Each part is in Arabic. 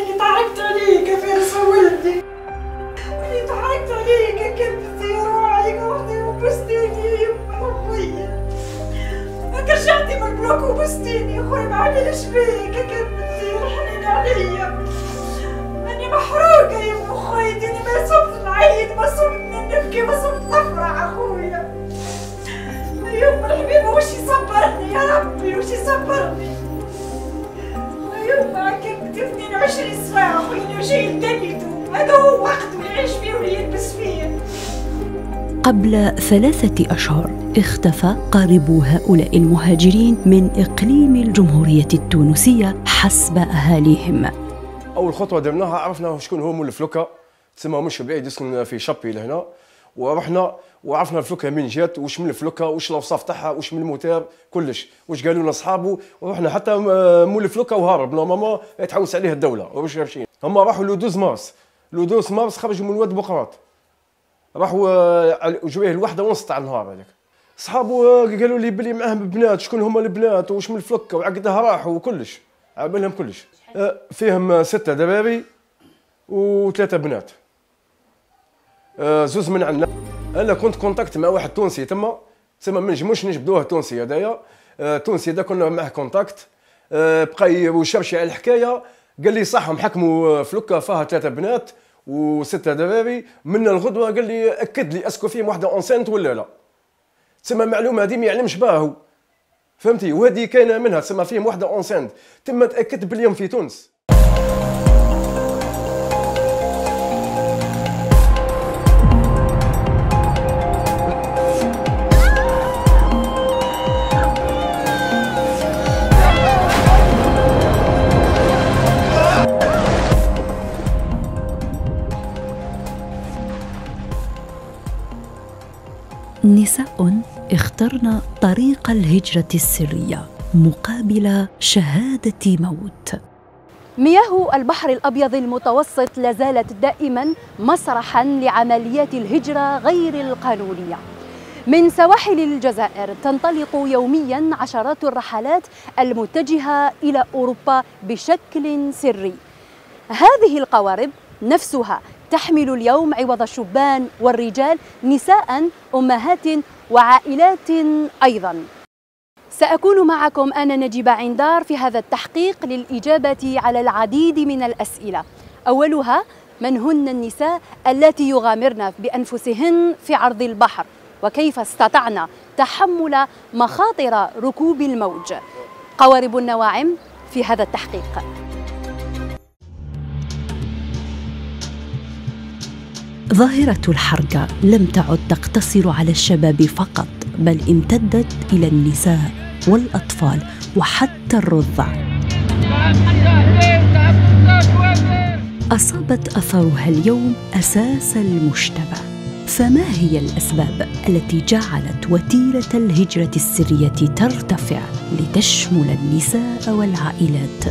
اللي ضحكت عليك يا فارس ولدي، اللي ضحكت عليك يا كبدتي يا راعي قعدي وبستيني يا يما ربية. هاك رجعتي من البلوك وبستيني يا خويا ما عملش بيك يا كبدتي رحميني عليا. أني محروقة يا ابن خويتي، أني ما صمت نعيط ما صمت نبكي ما صمت نفرح أخويا. يما الحبيب وش يصبرني يا ربي وش يصبرني. يما كبدتي 22 ساعة أخويا وجاي لدنيته، هذا هو وقته اللي يعيش فيه واللي يلبس فيه. قبل 3 أشهر اختفى قاربو هؤلاء المهاجرين من إقليم الجمهورية التونسية حسب أهاليهم. أول خطوة درناها عرفنا شكون هو مول الفلوكة، تسمى مش بعيد يسكن في شابي لهنا، ورحنا وعرفنا الفلوكة منين جات، وش من الفلوكة، وش الأوصاف تاعها، وش من الموتور، كلش، وش قالوا لنا أصحابه، ورحنا حتى مول الفلوكة وهرب، نورمالمون يتحوس عليه الدولة، وش ماشيين. هما راحوا لو 12 مارس، لو 12 مارس خرجوا من واد بقراط. راحوا جويه الوحدة ونص تاع النهار هذاك. صحابه قالوا لي بلي معاهم بنات، شكون هما البنات، وش من الفلوكة، وعقدها راحوا وكلش، عاملهم كلش. فيهم 6 دراري و3 بنات. زوز من عندنا. انا كنت كونتاكت مع واحد تونسي تما ما نجموش نجبدوه التونسي هذايا. التونسي هذا كنا معاه كونتاكت، بقى يشرشي على الحكايه، قال لي صح محكموا فلوكه فيها 3 بنات و6 دراري، من الغدوه قال لي اكد لي اسكو فيهم واحده اونسنت ولا لا. تسمى المعلومه هذه ما يعلمش بها هو، فهمتي، وهذه كاينه منها، تسمى فيهم واحده اونسنت، تم تاكد باليوم في تونس. نساء اخترن طريق الهجرة السرية مقابل شهادة موت. مياه البحر الأبيض المتوسط لازالت دائما مسرحا لعمليات الهجرة غير القانونية. من سواحل الجزائر تنطلق يوميا عشرات الرحلات المتجهة إلى أوروبا بشكل سري. هذه القوارب نفسها تحمل اليوم عوض الشبان والرجال نساء، أمهات وعائلات أيضا. سأكون معكم أنا نجيبة عندار في هذا التحقيق للإجابة على العديد من الأسئلة. أولها، من هن النساء التي يغامرن بأنفسهن في عرض البحر، وكيف استطعن تحمل مخاطر ركوب الموج؟ قوارب النواعم في هذا التحقيق. ظاهرة الحرقة لم تعد تقتصر على الشباب فقط، بل امتدت إلى النساء والأطفال وحتى الرضع. أصابت أثرها اليوم أساس المجتمع. فما هي الأسباب التي جعلت وتيرة الهجرة السرية ترتفع لتشمل النساء والعائلات؟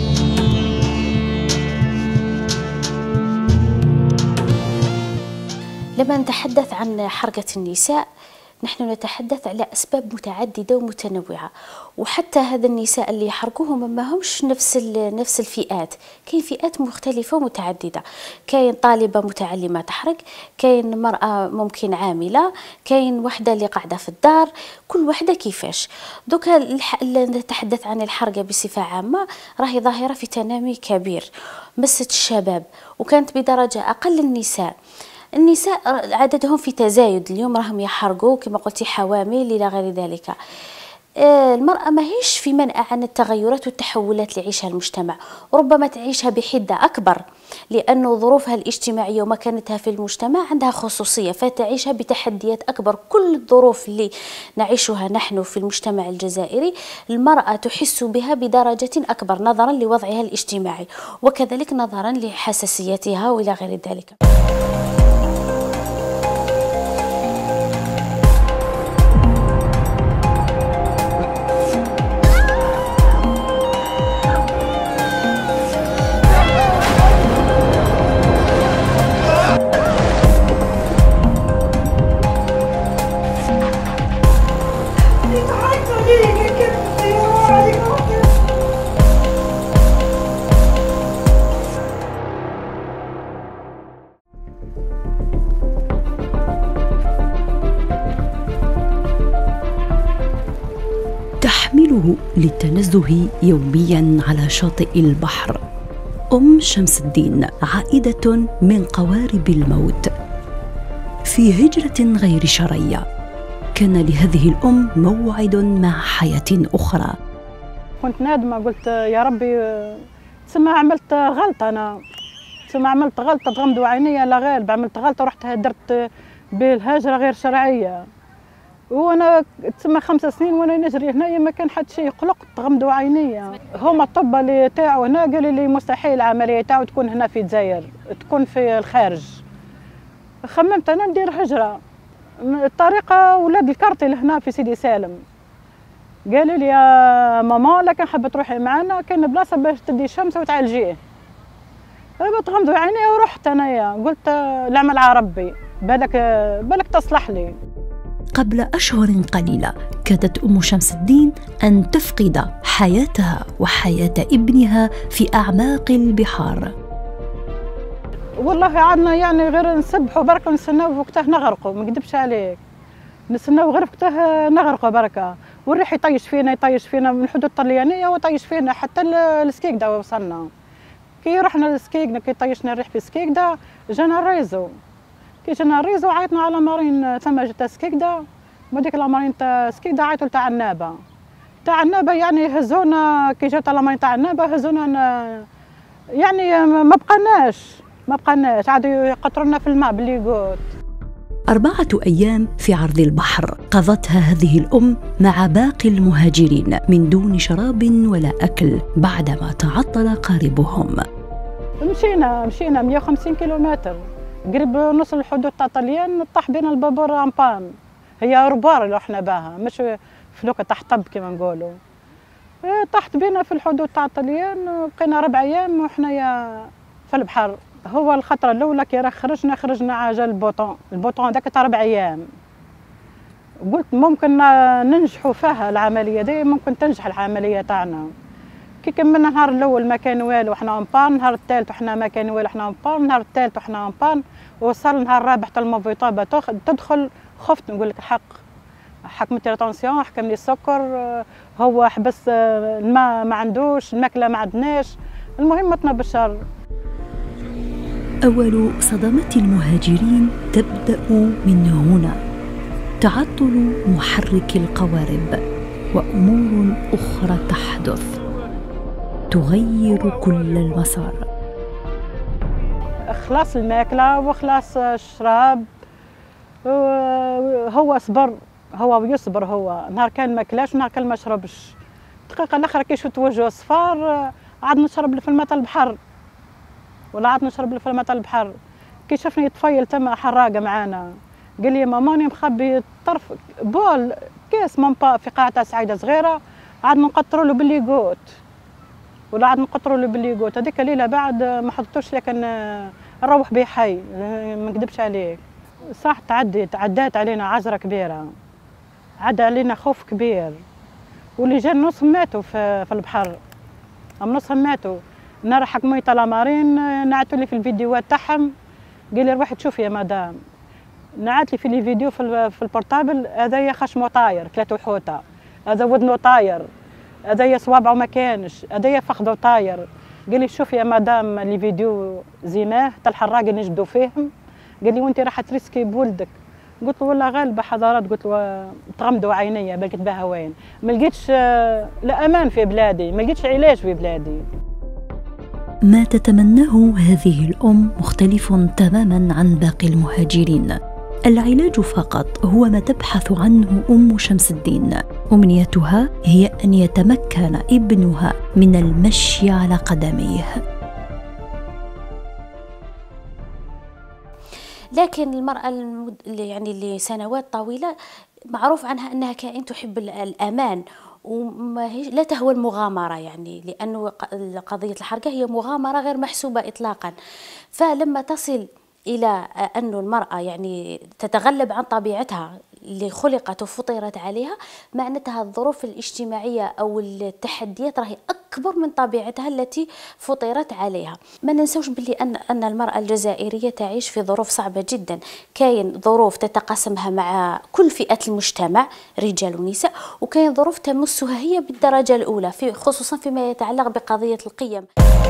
لما نتحدث عن حركة النساء نحن نتحدث على أسباب متعددة ومتنوعة، وحتى هذا النساء اللي يحرقوهم ما همش نفس الفئات، كاين فئات مختلفة ومتعددة. كاين طالبة متعلمة تحرق، كاين مرأة ممكن عاملة، كاين وحدة اللي قاعدة في الدار، كل وحدة كيفاش. دوكا نتحدث عن الحرقة بصفة عامة راهي ظاهرة في تنامي كبير، مست الشباب وكانت بدرجة أقل النساء. النساء عددهم في تزايد، اليوم راهم يحرقوا كما قلتي حوامل إلى غير ذلك. المرأة ماهيش في منأى عن التغيرات والتحولات اللي يعيشها المجتمع، وربما تعيشها بحدة أكبر لأن ظروفها الاجتماعية ومكانتها في المجتمع عندها خصوصية، فتعيشها بتحديات أكبر. كل الظروف اللي نعيشها نحن في المجتمع الجزائري المرأة تحس بها بدرجة أكبر نظرا لوضعها الاجتماعي، وكذلك نظرا لحساسيتها وإلى غير ذلك. تميله للتنزه يوميا على شاطئ البحر. شمس الدين عائدة من قوارب الموت في هجرة غير شرعية. كان لهذه الأم موعد مع حياة أخرى. كنت نادمة، قلت يا ربي تسمى عملت غلطة، أنا تسمى عملت غلطة تغمضوا عينيا لا غالب، عملت غلطة ورحت درت بالهجرة غير شرعية، وانا تسمى 5 سنين وانا نجري هنايا ما كان حد شيء، قلقت تغمضوا عينيا. هما الطب اللي تاعو هنا قالوا لي مستحيل العملية تاعو تكون هنا في الجزائر، تكون في الخارج. خممت انا ندير هجرة، الطريقة ولاد الكارتي هنا في سيدي سالم قالوا لي يا ماما لكن حابة تروحي معنا كاين بلاصة باش تدي شمس وتعالجيه. تغمضوا عينيا ورحت انايا، قلت العمل على ربي، بالك تصلح لي. قبل أشهر قليلة كادت شمس الدين أن تفقد حياتها وحياة ابنها في أعماق البحار. والله عادنا يعني غير نسبحوا بركة ونستناو وقتها نغرقوا، ما نكذبش عليك، نستناو غير وقتها نغرقوا بركة، والريح يطيش فينا من الحدود الطليانية ويطيش فينا حتى السكيكدا وصلنا. كي رحنا للسكيكدا كي طيشنا الريح في سكيكدا جانا الريزو، كي جانا الريزو عيطنا على مارين ثم جات سكيكدا، وديك المارين تاع سكيكدا عيطوا تاع النابة يعني هزونا. كي جات المارين تاع النابة هزونا يعني ما بقناش عادوا يقطرونا في الماء بالليغوت. 4 أيام في عرض البحر قضتها هذه الأم مع باقي المهاجرين من دون شراب ولا أكل بعدما تعطل قاربهم. مشينا 150 كيلومتر، قريب نص الحدود تاع طليان. طاح بين البابور امبان، هي ربار اللي احنا باها مش فلوكه تحت طب كما نقولوا. طاحت بينا في الحدود تاع طليان، بقينا 4 أيام وحنايا في البحر. هو الخطره الاولى كي راه خرجنا عجل البوطون هذاك تاع 4 أيام، قلت ممكن ننجحوا فيها العمليه دي، ممكن تنجح العمليه تاعنا. كي كملنا النهار الاول ما كان والو وحنا امبان، النهار الثالث وحنا ما كان والو وحنا امبان، النهار الثالث وحنا امبان، وصل النهار الرابع حتى الموفيطابه تدخل. خفت نقول لك الحق، حكمت لي طونسيون، حكم لي السكر، هو حبس الماء ما عندوش، الماكله ما عندناش، المهم متنا بالشر. أول صدمات المهاجرين تبدأ من هنا، تعطل محرك القوارب وأمور أخرى تحدث تغير كل المسار. خلاص الماكله وخلاص الشراب، هو صبر، هو يصبر، هو نهار كان ما كلاش ونهار كان ما شربش. الدقيقه الاخرى كي شفت وجهه صفار عاد نشرب في الماء تاع البحر، ولا عاد نشرب في الماء تاع البحر. كي شافني يتفيل تما حراقه معانا قال لي ماما راني مخبي طرف بول كاس مامبا في قاعه تاع سعيده صغيره، عاد نقطروا له بالليغوت، ولا عاد نقطروا له بالليغوت. هذيك الليله بعد ما حطوش، لكن نروح به حي ما نكذبش عليك. صح عدات علينا عجره كبيره، عدى علينا خوف كبير، واللي جا نصهم ماتوا في البحر، نصهم ماتوا. نهار حكموا تلامارين نعتوا لي في الفيديوهات تاعهم، قال لي روحي تشوفي يا مدام. نعت لي في لي فيديو في البورتابل، هذايا خشمه طاير كلاته حوته، هذا ودنه طاير، هذايا صوابعه ما كانش، هذايا فخذه طاير. قال لي شوفي يا مدام لي فيديو زيناه تاع الحراق نجبدوا فيهم. قال لي وانت راح تريسكي بولدك. قلت له والله غالبه حضارات، قلت له تغمضوا عينيا بلقيت بها وين، ما لقيتش لا امان في بلادي، ما لقيتش علاج في بلادي. ما تتمناه هذه الأم مختلف تماما عن باقي المهاجرين. العلاج فقط هو ما تبحث عنه شمس الدين. أمنيتها هي أن يتمكن ابنها من المشي على قدميه. لكن المرأة يعني لسنوات طويلة معروف عنها أنها كائن تحب الأمان، لا تهوى المغامرة، يعني لأنه قضية الحرقة هي مغامرة غير محسوبة إطلاقا. فلما تصل إلى أن المرأة يعني تتغلب عن طبيعتها اللي خلقت وفطرت عليها، معناتها الظروف الاجتماعية أو التحديات راهي أكبر من طبيعتها التي فطرت عليها. ما ننسوش باللي أن المرأة الجزائرية تعيش في ظروف صعبة جدا، كاين ظروف تتقاسمها مع كل فئات المجتمع رجال ونساء، وكاين ظروف تمسها هي بالدرجة الأولى خصوصا فيما يتعلق بقضية القيم.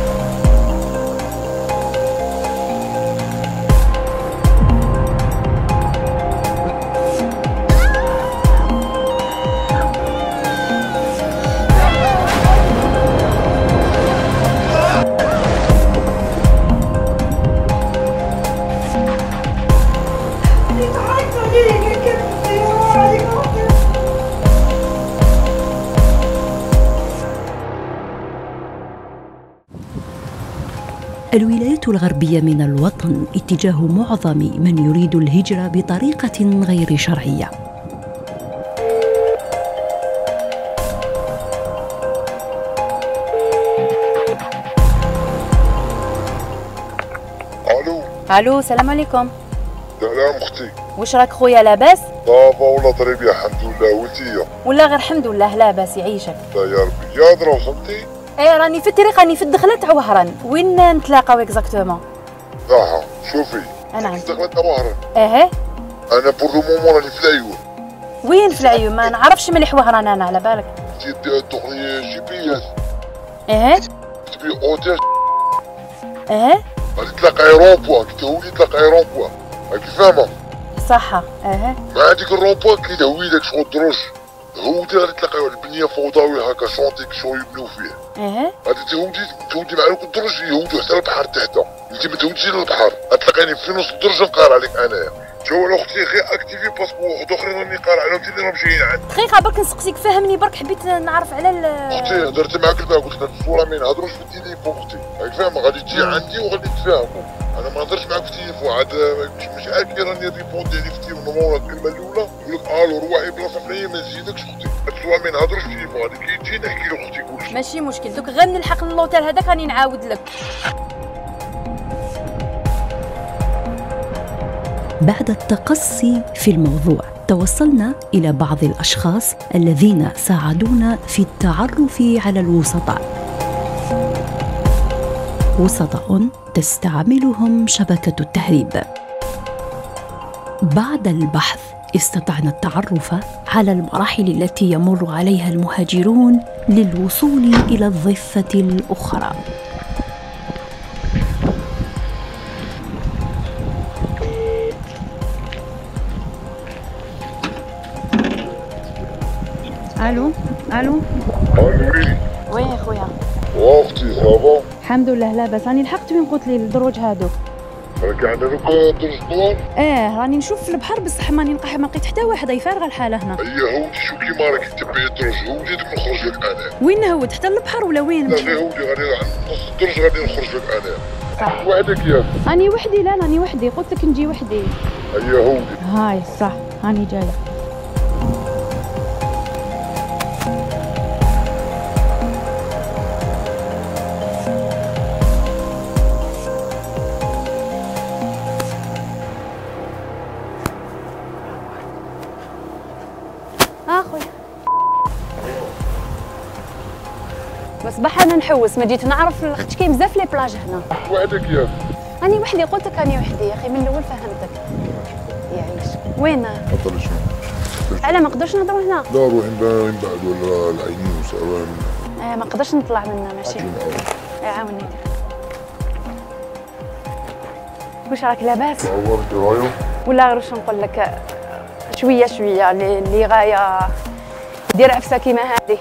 الولايات الغربية من الوطن اتجاه معظم من يريد الهجرة بطريقة غير شرعية. الو السلام عليكم. سلام اختي. واش راك خويا لاباس؟ صافا والله طريب يا الحمد لله. وانتيا؟ والله غير الحمد لله لاباس يعيشك. لا يا ربي. يا درا وصلتي؟ ايه راني في الطريق، راني في الدخله تاع وهران. وين نتلاقاو اكزاكتومون؟ اها شوفي انا عندي دخلة تاع وهران. اها انا بور لو مومون راني في العيون. وين في العيون؟ ما نعرفش مليح وهران انا على بالك. تدخلي جي بي اس. اها تبي اوتيل. اها غادي تلاقي رومبوا، كي تهوي تلاقي رومبوا، راكي فاهمه؟ صح. اها مع هذيك الرومبوا كي تهوي داك شغل دروج هودي غادي تلاقيو البنيه فوضوي هكا شونطيك شغل يبنيو فيه. اها غادي تهودي مع الدرج يهودوا حتى البحر تحت. انت ما تهوديش للبحر، غتلاقيني في نص الدرج نقار عليك انايا. شو اختي غير اكتيفي باسكو واحد اخرين راني قارع عليهم اللي راهم جايين عندي. دقيقه برك نسقسيك، فهمني برك، حبيت نعرف على اختي هضرت معاك دابا قلت لك الصوره ما نهضروش في التليفون اختي، راك فاهمه؟ غادي تجي عندي وغادي نتفاهموا. انا ما نهضرش معاك في التليفون عاد مش عاكي راني ريبوندي عليك في التليفون مورا الكلمه الاولى نقول لك الو روحي بلاصه فلانيه ما نزيدكش اختي. هاد الصوره ما نهضروش في التليفون، غادي كي تجي نحكي له اختي كلشي. ماشي مشكل، دوك غير نلحق للوطيل هذاك راني نعاود لك. بعد التقصي في الموضوع توصلنا إلى بعض الأشخاص الذين ساعدونا في التعرف على الوسطاء. وسطاء تستعملهم شبكة التهريب. بعد البحث استطعنا التعرف على المراحل التي يمر عليها المهاجرون للوصول إلى الضفة الأخرى. الو الو وي وين يا خويا؟ واختي صافا الحمد لله لاباس. راني لحقت وين قلت لي الدروج هادوك. راك عندنا دوك درج طوال. راني نشوف في البحر بصح ماني نلقى، ما لقيت حتى واحد، فارغه الحاله هنا. هي هودي شو كيما راكي تبعي الدرج هودي دوك نخرج لك انا. وين نهود؟ حتى البحر ولا وين؟ لا غير هودي غادي عند نص الدرج غادي نخرج لك انا. صح وحدك ياك؟ راني وحدي. لا راني وحدي، قلت لك نجي وحدي. هي هودي. هاي صح راني جايه. خويا بس بحر انا نحوس، ما جيت نعرف لاختش كاين بزاف لي بلاج هنا. وحدك ياك؟ راني وحدي، قلت لك راني وحدي يا اخي من الاول فهمتك. يعيش وين؟ تفضل شنو؟ علاه ما نقدرش نهضروا هنا؟ لا روحي من بعد ولا العينين وسوان. ما نقدرش نطلع منا ماشي. عاوني. واش راك لاباس؟ عورتي رايو؟ ولا واش نقول لك شويه شويه اللي غايه دير عفسه كيما هذه.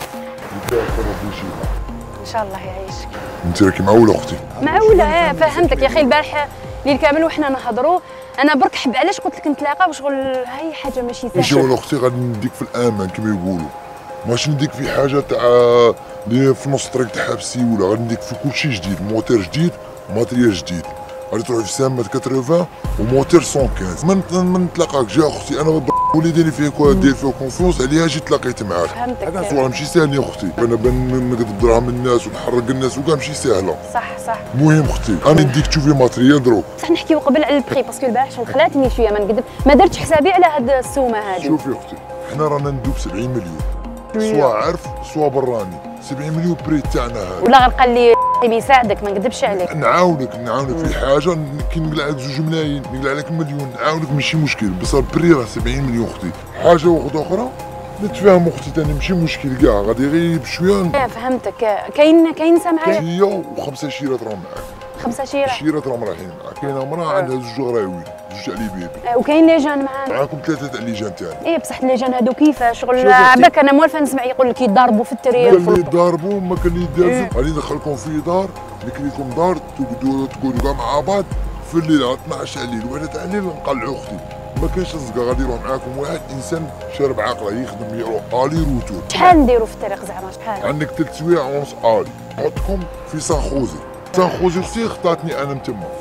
ان شاء الله يعيشك. انت راكي معوله اختي؟ معوله فهمتك يا اخي. البارح الليل كامل وحنا نهضروا، انا برك حب علاش قلت لك نتلاقى وشغل هاي حاجه ماشي سهله. ماشي ولا اختي غادي نديك في الامان كما يقولوا، ماشي نديك في حاجه تاع اللي في نص الطريق تاع حبسي، ولا غادي نديك في كلشي جديد، موتير جديد وماتريال جديد. غادي تروحي في سامة 80 وموتير 115. ما نتلاقاكش يا اختي، انا وليداني فيها دير فيها كونفونس عليها جيت تلاقيت معاك. فهمتك. هذا صوره ماشي ساهل يا اختي، انا نقدر دراهم الناس ونحرق الناس وكاع ماشي ساهله. صح. المهم اختي انا نديك تشوفي ماتريال دروك. بصح نحكيو قبل على البري باسكو البارح شغل خلاتني شويه ما نكذب، ما درتش حسابي على هاد السومه هذه. شوفي اختي حنا رانا ندوب 70 مليون سوا عرف سوا براني. 70 مليون بري تاعنا هذا. ولا غير قال لي بيساعدك ما نكذبش عليك. نعاونك في حاجه كي نقلع لك 2 ملايين نقلع لك مليون نعاونك ماشي مشكل، بصح البري راه 70 مليون اختي. حاجه واحده اخرى نتفاهم اختي ثاني ماشي مشكل كاع غادي غير بشويه. فهمتك. كاين سامعه هي و5 شيرات راهم معاك. 5 شيرات. شيرات راهم رايحين معاك. كاينه مراه عندها 2 غراويل 2 تاع ليبيبي. وكاين لجان معانا. معاكم 3 تاع اللجان تاعنا. ايه بصح اللجان هادو كيفاش شغل عباك انا موالفه نسمع يقول لك يضربوا في التريق. اللي يضربوا ما كان اللي يدازوا غادي ندخلكم في دار نكري لكم دار تقعدوا كاع مع بعض في الليل على 12 تاع الليل وحده تاع الليل نقلعوا اختي. ما كاينش الزقا غادي يروح معاكم واحد انسان شارب عقله يخدم يروح الي روتور. شحال نديروا في الطريق زعما شحال؟ عندك 3 سوايع ونص الي. نحطكم في سانخوزي. سانخوزي اختي خطاتني انا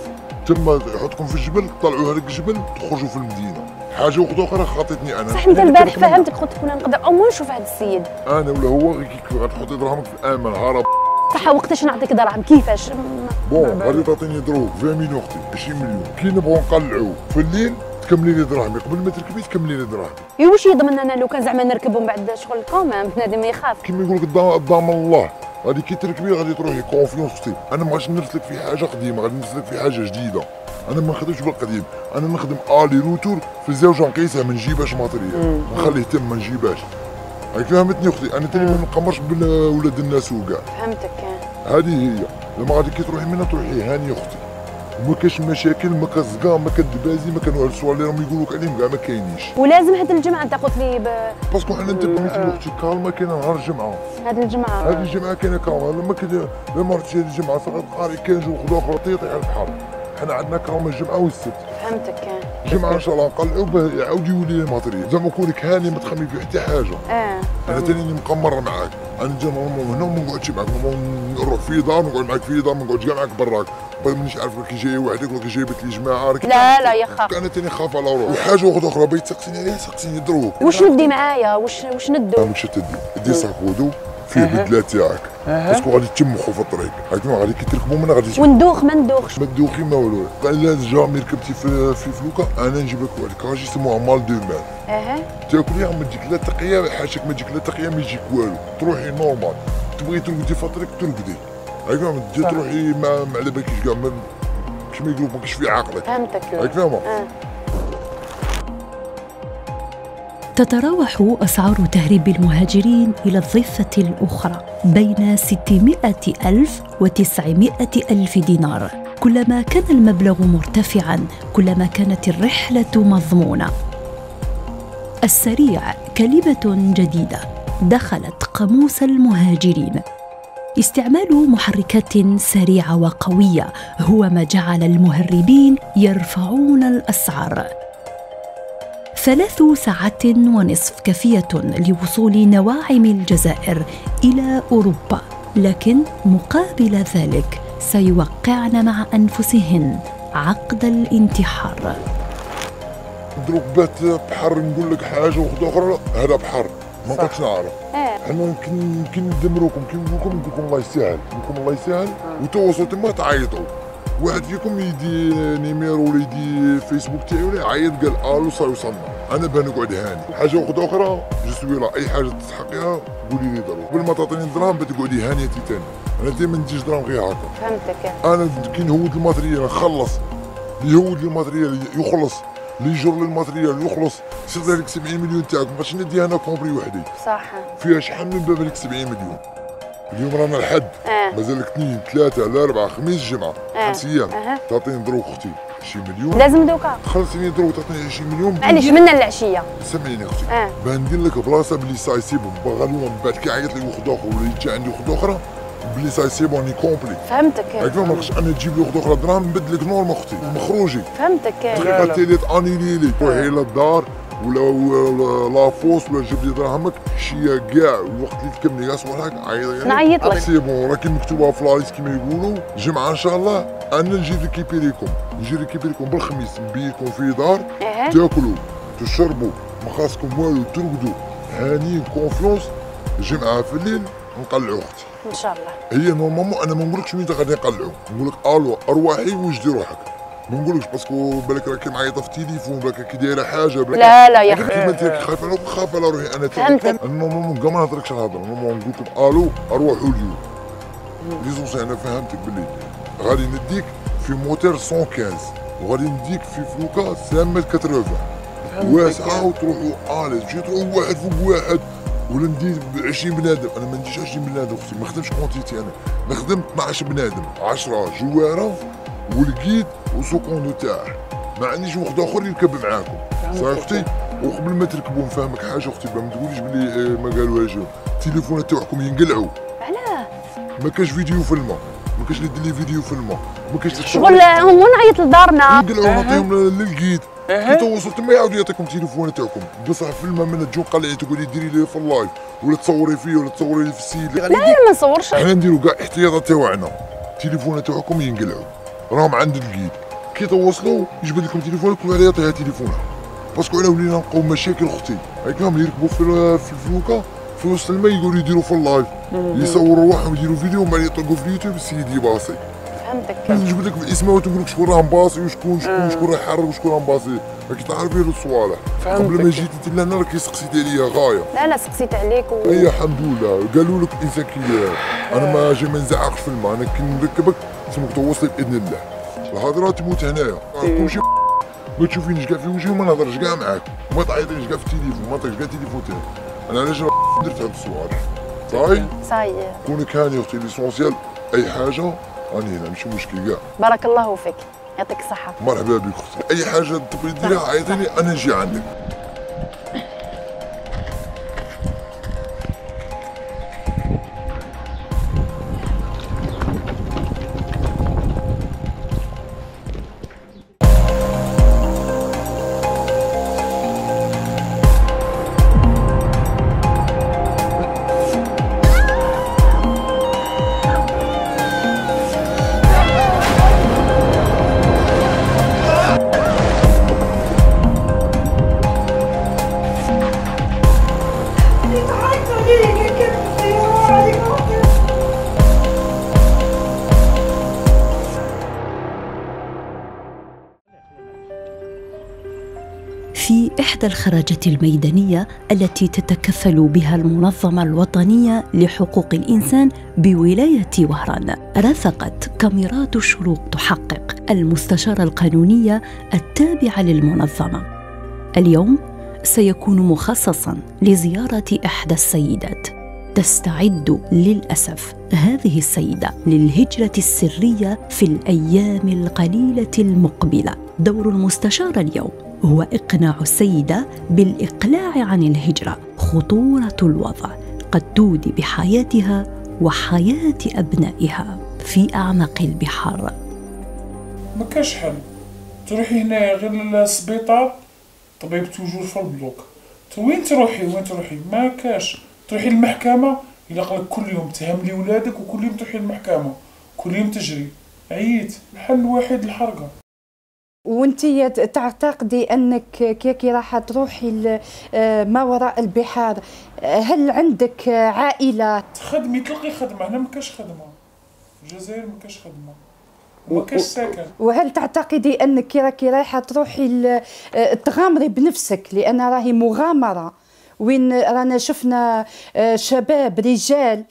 تما يحطكم في الجبل طلعوا هذاك الجبل تخرجوا في المدينه. حاجه وحده اخرى خاطتني انا. صح انت البارح فهمتك قلت كنا نقدر او نشوف هذا السيد. انا ولا هو كي غتحطي دراهمك في الامان هرب. صح وقتاش نعطيك دراهم كيفاش؟ بون غادي تعطيني دروك 20 مليون اختي 20 مليون. كي نبغوا نقلعوا في الليل تكملي لي دراهمي قبل ما تركبي تكملي لي دراهمي. اي واش يضمن انا لو كان زعما نركب ومن بعد شغل كومان بنادم يخاف. كيما يقول لك الضامن الله. غادي كي تركبي غادي تروحي كونفيونس اختي. انا ما غاديش نرسلك في حاجه قديمه غادي نرسلك في حاجه جديده. انا ما نخدمش بالقديم، انا نخدم الي روتور في الزوجه نقيسها ما نجيبهاش ماتريال نخليه تم ما نجيبهاش. هاك فهمتني اختي انا تاني ما نقمرش بولاد الناس وكاع. فهمتك. هذه هي لما غادي كي تروحي منها تروحي هانيه اختي وما كاش مشاكل ما كزقا ما كدبازي ما كانوا الصوالح اللي راهم يقولوا لك عليهم كاع ما كاينينش. ولازم هاد الجمعه انت قلت لي باسكو حنا نتبعوا اختي كالما كاينه نهار الجمعه. هاد الجمعه هاد الجمعه كاينه كالما لما رحتي هاد الجمعه فقط قاري كان جو خذوا اخرى تيطيح على البحر. حنا عندنا كرامه الجمعه والسبت. فهمتك. الجمعه ان شاء الله نقلعوا باه يعاود يولي لي ماتريال زعما كونك هاني ما تخمي في حتى حاجه. انا تاني مقمر معاك انا نجي نورمال هنا وما نقعدش معاك نروح في دار نقعد معاك في دار ما نقعدش كاع معاك براك مانيش عارف كي جاي وحدك ولا كي جايبت لي جماعه. لا يخاف. انا تاني خاف على روحي. وحاجه واحده اخرى بغيت تسقسيني عليها سقسيني دروك. واش ندي معايا واش ندو؟ ماشي تدي صاك ودو فيه البدله تاعك باسكو غادي تمخوا في الطريق هاك غادي كي تركبوا منها غادي وندوخ ما ندوخش. ما تدوخي ما والو. الا جامي ركبتي في فلوكه انا نجيب لك واحد الكراج يسموها مال دو مان. تاكليها ما تجيك لا تقيه حاشاك ما تجيك لا تقيه ما يجيك والو تروحي نورمال. تبغي ترقدي في الطريق ترقدي هاك ما تجي تروحي ما على بالكيش كاع كيما يقولوا ما كاينش في عقلك. فهمتك. هاك فاهمه. تتراوح أسعار تهريب المهاجرين إلى الضفة الأخرى بين 600,000 و900,000 دينار. كلما كان المبلغ مرتفعاً كلما كانت الرحلة مضمونة. السريع كلمة جديدة دخلت قاموس المهاجرين. استعمال محركات سريعة وقوية هو ما جعل المهربين يرفعون الأسعار. 3 ساعات ونصف كافية لوصول نواعم الجزائر إلى أوروبا، لكن مقابل ذلك سيوقعن مع أنفسهن عقد الانتحار. دروك بات بحر نقول لك حاجة وحدة أخرى هذا بحر ما نقدرش نعرف. حنا كي ندمروكم كي نقول لكم الله يسهل نقول لكم الله يسهل وتوصلوا تما تعيطوا. واحد فيكم يدي نيميرو ولا يدي فيسبوك تاعي ولا يعيط قال الو صاي وصلنا. انا بنقعد هاني. حاجه وحده اخرى جسويله اي حاجه تستحقيها قولي لي دروك قبل ما تعطيني الدراهم بتقعدي هانيه تاني. انا ديما نديش دراهم غير هكا. فهمتك. انا كي نهود الماتريال نخلص اللي يهود الماتريال يخلص اللي يجر الماتريال يخلص يصير لك 70 مليون تاعك ما بقاش ندي انا كومبري وحدي. صح. فيها شحال من باب لك 70 مليون. اليوم رانا الحد مازال لك 2 3 لا 4 خميس جمعه 5 ايام تعطيني دروك اختي 20 مليون لازم دوكا خلصيني دروك تعطيني 20 مليون معليش منا العشيه سمعيني اختي باه ندير لك بلاصه بلي ساي سي بون بغالونا من بعد كي عيط لي وحده اخرى ولا يجي عندي وحده اخرى بلي ساي سي بون ني كومبلي. فهمتك. هاك ما نقدرش انا تجيب لي وحده اخرى دراهم نبدل لك نورمال اختي مخروجي. فهمتك. دقيقه تيلي انيلي لي روحي للدار ولا لافوس ولا جيب لي دراهمك حشيه كاع الوقت اللي تكملي كاع صوالحك عيط نعيط لك. سي بون راكي مكتوبه في لاريس كيما يقولوا جمعه ان شاء الله انا نجي ريكيبيريكم بالخميس نبيكم في دار تاكلوا تشربوا ما خاصكم والو ترقدوا هانيين كونفيونس جمعه في الليل نقلعوا اختي ان شاء الله. هي نورمالمون انا ما نقولكش وين غادي نقلعوا نقول لك الو ارواحي وجدي روحك ما نقولكش باسكو بالك راكي معيطه في التليفون، بالك كي دايره حاجه، بالك لا يا اخي كيما انت خايفه انا خايفه على روحي انا. فهمتك. نورمالمون كاع ما نهضركش الهضره، نورمالمون نقول لكم الو اروحوا اليوم. ليزونسي انا فهمتك باللي غادي نديك في موتور 115 وغادي نديك في فلوكا 180 واسعه وتروحوا اليز، ماشي تروحوا واحد فوق واحد ولا ندير 20 بنادم. انا ما نديش 20 بنادم اختي، ما نخدمش كونتيتي، انا نخدم 12 بنادم، 10 جواره والكيد وسوكوندو تاعه، ما عنديش واحد اخر يركب معاكم صافي اختي. وقبل ما تركبوا نفهمك حاجه اختي، ما تقوليش بلي ما قالوهاش، التليفونات تاعكم ينقلعوا. علاه؟ ما كاش فيديو في الماء، ما كاش اللي دير لي فيديو في الماء، ما كاش شغل هو نعيط لدارنا ينقلعوا نعطيهم للكيد. كي توصل تما يعاود يعطيكم التليفونات تاعكم، بصح في الماء من تجو قلعي تقولي ديري لي في اللايف ولا تصوري فيه ولا تصوري لي في السيد. لا ما نصورش. حنا نديرو كاع احتياطات تاعنا، التليفونات تاعكم ينقلعوا راهم عند الكيد. كي توصلوا يجبد لكم تليفونك ولا يعطيها تليفونها، باسكو علاه ولينا نلقاو مشاكل اختي. هاي كامل يركبوا في الفلوكه في وسط الماء يقولوا يديروا في اللايف، يصوروا روحهم يديروا فيديو ومن يطلقوا في اليوتيوب السيد يباصي. فهمتك. نجبد لك بالاسماء ونقول لك شكون راه مباصي وشكون راه يحرك وشكون راه مباصي، راكي تعرفي هاد الصوالح. قبل ما جيت انت لهنا راكي سقسيتي عليا غايه. لا سقسيت عليك اي الحمد لله. قالوا لك الانسان كي انا ما جاي ما نزعقش في الماء، انا كي نركبك تسمك توصل باذن الله. الهضره تموت هنايا كلشي ما تشوفينيش كاع في وجهي وما نهضرش كاع معاك وما تعيطينيش كاع في التليفون، ما تعطيش كاع التليفون تاعي. انا علاش درت هاد الصوالح صاي كونك هاني اختي. ليسونسيال اي حاجه راني هنا ماشي مشكل كاع. بارك الله فيك، يعطيك الصحه. مرحبا بك اختي، اي حاجه تبغي ديرها عيطيني انا نجي عندك. في إحدى الخرجات الميدانية التي تتكفل بها المنظمة الوطنية لحقوق الإنسان بولاية وهران، رافقت كاميرات الشروق تحقق المستشارة القانونية التابعة للمنظمة. اليوم سيكون مخصصاً لزيارة إحدى السيدات تستعد للأسف هذه السيدة للهجرة السرية في الأيام القليلة المقبلة. دور المستشارة اليوم هو إقناع السيدة بالإقلاع عن الهجرة، خطورة الوضع قد تودي بحياتها وحياة أبنائها في أعماق البحار. ما كاش حل، تروحي هنا غير للسبيطار، طبيب توجور في البلوك، وين تروحي ما كاش. تروحي للمحكمة يلقلك كل يوم تهملي ولادك وكل يوم تروحي للمحكمة، كل يوم تجري. عييت، الحل الوحيد الحرقة. وانتي تعتقدي انك كي راح تروحي ما وراء البحار، هل عندك عائله؟ تخدمي تلقي خدمه، هنا ما كاش خدمه، الجزائر ما كاش خدمه وما كاش سكن. وهل تعتقدي انك كي رايحه تروحي تغامري بنفسك، لان راهي مغامره وين رانا شفنا شباب رجال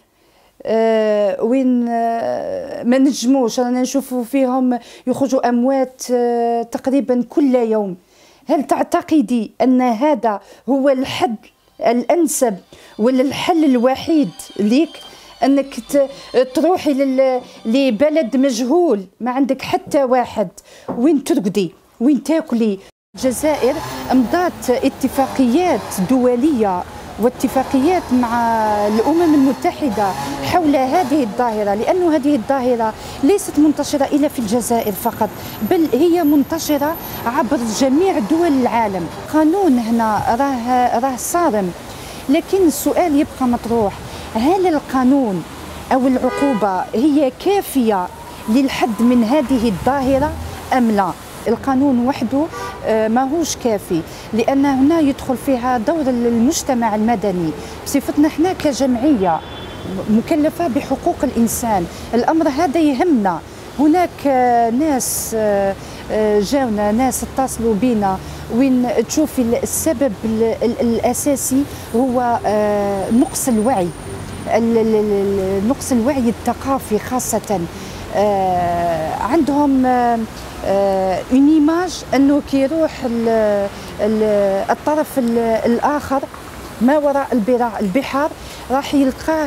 وين ما نجموش، رانا نشوفوا فيهم يخرجوا اموات تقريبا كل يوم. هل تعتقدي ان هذا هو الحل الانسب ولا الحل الوحيد ليك، انك تروحي لبلد مجهول ما عندك حتى واحد وين ترقدي وين تاكلي؟ الجزائر امضت اتفاقيات دوليه واتفاقيات مع الأمم المتحدة حول هذه الظاهرة، لأن هذه الظاهرة ليست منتشرة إلا في الجزائر فقط، بل هي منتشرة عبر جميع دول العالم. قانون هنا راه صارم، لكن السؤال يبقى مطروح: هل القانون أو العقوبة هي كافية للحد من هذه الظاهرة أم لا؟ القانون وحده ماهوش كافي، لأن هنا يدخل فيها دور المجتمع المدني بصفتنا احنا كجمعية مكلفة بحقوق الإنسان. الأمر هذا يهمنا، هناك ناس جاونا، ناس اتصلوا بنا وين تشوف السبب الأساسي هو نقص الوعي، نقص الوعي الثقافي خاصة. عندهم اون ايماج انه كيروح الطرف الاخر ما وراء البحار راح يلقاه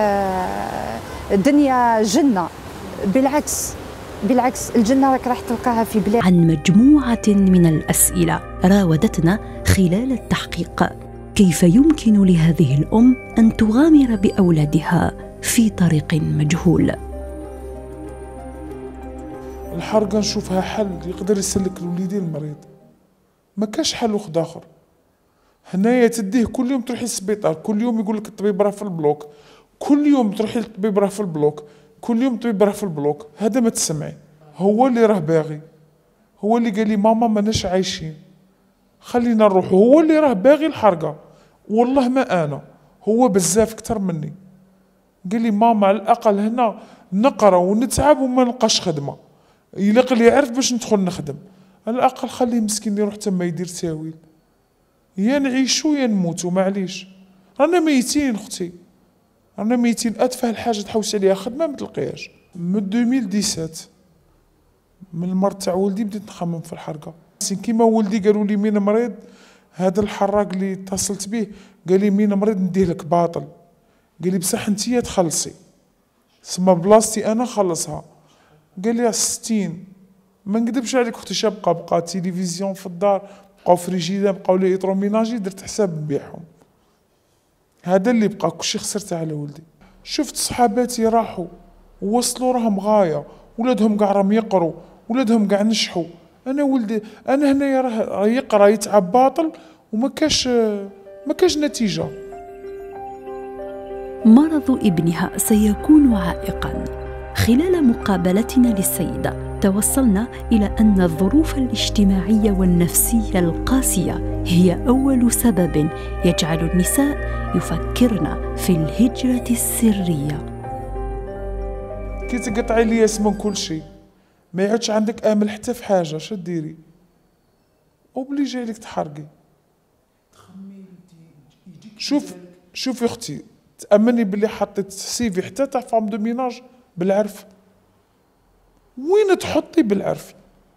دنيا جنة. بالعكس الجنة راك راح تلقاها في بلاد. عن مجموعة من الأسئلة راودتنا خلال التحقيق كيف يمكن لهذه الأم أن تغامر بأولادها في طريق مجهول. الحرقة نشوفها حل يقدر يسلك لوليدي المريض، ما كاش حل وخد اخر. هنايا تديه كل يوم تروحي للسبيطار، كل يوم يقول لك الطبيب راه في البلوك، كل يوم تروحي للطبيب راه في البلوك، كل يوم الطبيب راه في البلوك. هذا ما تسمعي، هو اللي راه باغي، هو اللي قال لي ماما ماناش عايشين خلينا نروحوا، هو اللي راه باغي الحرقة والله ما انا، هو بزاف اكثر مني. قال لي ماما على الاقل هنا نقرا ونتعب وما نلقاش خدمه، يلق اللي يعرف باش ندخل نخدم، على الاقل خليه مسكين يروح تما يدير تاويل، يا نعيشو يا نموتو معليش، رانا ميتين اختي، رانا ميتين. اتفه الحاجه تحوس عليها خدمه ما تلقيهاش. من 2017 من المرض تاع ولدي بديت نخمم في الحرقه. كيما ولدي قالوا لي مين مريض، هذا الحراق اللي اتصلت به قال لي مين مريض نديه لك باطل، قال لي بصح انتيا تخلصي، سما بلاصتي انا خلصها. قال لي 60. ما نكذبش عليك اختي، بقى تيليفزيون في الدار، بقاو فريجيدان، بقاو لي إلكتروميناجي، درت حساب نبيعهم. هذا اللي بقى، كلشي خسرته على ولدي. شفت صحاباتي راحوا ووصلوا راهم غايه، ولادهم كاع راهم يقروا، ولادهم كاع نجحوا. انا ولدي انا هنايا راه يقرا يتعب باطل وما كاش نتيجه. مرض ابنها سيكون عائقا. خلال مقابلتنا للسيدة توصلنا إلى أن الظروف الاجتماعية والنفسية القاسية هي أول سبب يجعل النساء يفكرن في الهجرة السرية. كي تقطعي الياس من كل شيء، ما يعودش عندك امل حتى في حاجه، شو ديري؟ اوبليجي عليك تحرقي. شوفي اختي، تامني باللي حطيت سيفي حتى تاع فام دو ميناج بالعرف، وين تحطي بالعرف؟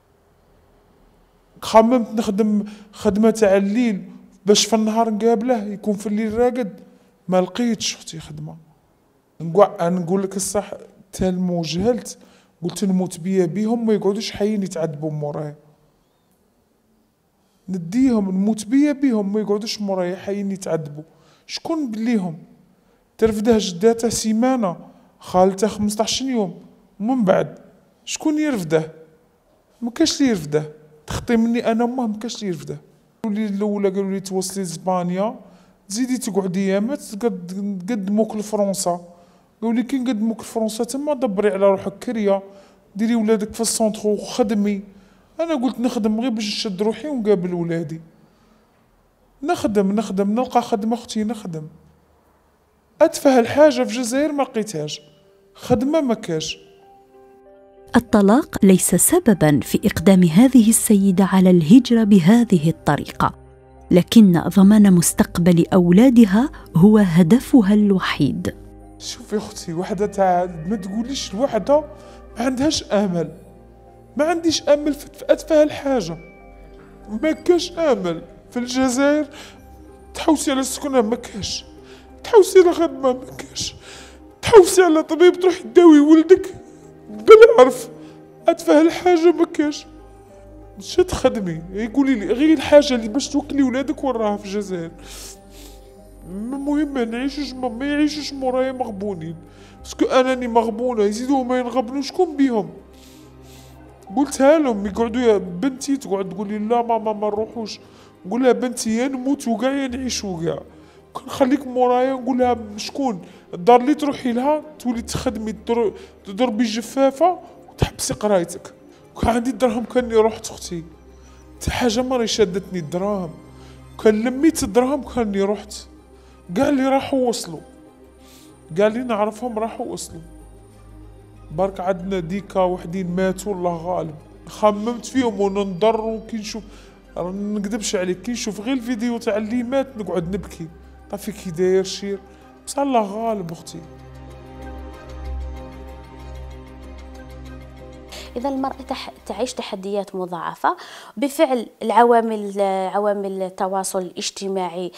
خممت نخدم خدمه تاع الليل باش في النهار نقابله يكون في الليل راقد، ما لقيتش اختي خدمه. نقول لك الصح، تالمو جهلت، قلت نموت بيهم ما يقعدوش حيين يتعذبوا مورايا، نديهم نموت بيهم ما يقعدوش مورايا حيين يتعذبوا. شكون بليهم؟ ترفده جداتها سيمانه، خالته 15 يوم، ومن بعد شكون يرفده؟ ما كاش لي يرفده، تخطي مني انا امه ما كاش لي يرفده. قالوا لي الاولى قالوا لي توصلي لاسبانيا تزيدي تقعدي يامات نقدموك لفرنسا. قالوا لي كي نقدموك لفرنسا تما دبري على روحك كريه، ديري ولادك في السونتر وخدمي. انا قلت نخدم غير باش نشد روحي ونقابل ولادي، نخدم نلقى خدمه اختي، نخدم. اتفه الحاجه في الجزائر ما لقيتهاش، خدمه ما كاش. الطلاق ليس سببا في إقدام هذه السيدة على الهجرة بهذه الطريقة، لكن ضمان مستقبل أولادها هو هدفها الوحيد. شوفي اختي، وحده تاع ما تقوليش الوحده ما عندهاش امل، ما عنديش امل في اتفه الحاجه، ما كاش امل في الجزائر. تحوسي على السكنه ما كاش، تحوسي على خدمه ما كاش، تحوسي على طبيب تروح تداوي ولدك بالعرف، اتفه الحاجه ما كاش. شو تخدمي؟ يقولي لي غير الحاجه اللي باش توكلي ولادك وراها في الجزائر. المهم ما نعيشوش، ما يعيشوش مورايا مغبونين، باسكو انني مغبونه يزيدوا ما ينغبنوا شكون بيهم؟ قلتها لهم يقعدوا، يا بنتي تقعد تقول لي لا ماما ما نروحوش، نقول لها بنتي يا نموتوا كاع يا نعيشوا كاع، نخليك مورايا. نقول لها شكون الدار اللي تروحي لها تولي تخدمي تضربي جفافه وتحبسي قرايتك. كان عندي الدراهم كاني رحت اختي، حاجه مري شدتني الدراهم، كان لميت الدراهم كاني رحت. قال لي راحوا وصلوا، قال لي نعرفهم راحوا وصلوا. برك عندنا ديكا وحدين ماتوا الله غالب، خممت فيهم وننضر وكي نشوف نكذبش عليك كي نشوف غير الفيديو تاع اللي مات نقعد نبكي. طافي كي داير شير بصح الله غالب اختي. إذا المرأة تعيش تحديات مضاعفة بفعل عوامل التواصل الاجتماعي،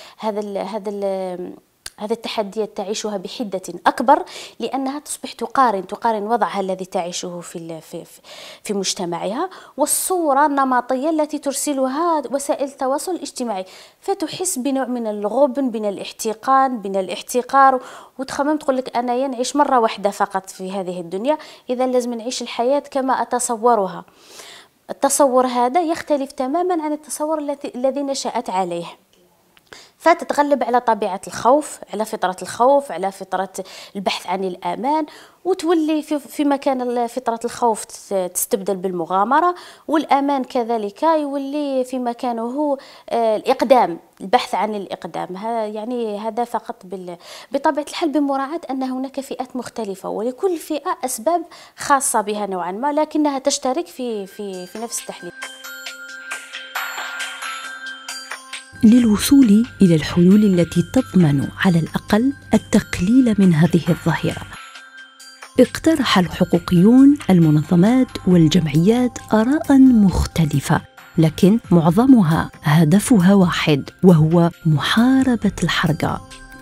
هذا التحديات تعيشها بحدة أكبر، لأنها تصبح تقارن وضعها الذي تعيشه في مجتمعها والصورة النمطية التي ترسلها وسائل التواصل الاجتماعي، فتحس بنوع من الغبن، من الاحتقان، من الاحتقار، وتخمم تقول لك أنا نعيش مرة واحدة فقط في هذه الدنيا، إذا لازم نعيش الحياة كما أتصورها. التصور هذا يختلف تماما عن التصور الذي نشأت عليه، فتتغلب على طبيعة الخوف، على فطرة الخوف، على فطرة البحث عن الأمان، وتولي في مكان فطرة الخوف تستبدل بالمغامرة، والأمان كذلك يولي في مكانه الإقدام، البحث عن الإقدام. يعني هذا فقط بطبيعة الحال بمراعاة أن هناك فئات مختلفة، ولكل فئة أسباب خاصة بها نوعا ما، لكنها تشترك في نفس التحليل. للوصول إلى الحلول التي تضمن على الأقل التقليل من هذه الظاهرة، اقترح الحقوقيون، المنظمات والجمعيات آراء مختلفة، لكن معظمها هدفها واحد، وهو محاربة الحرقة.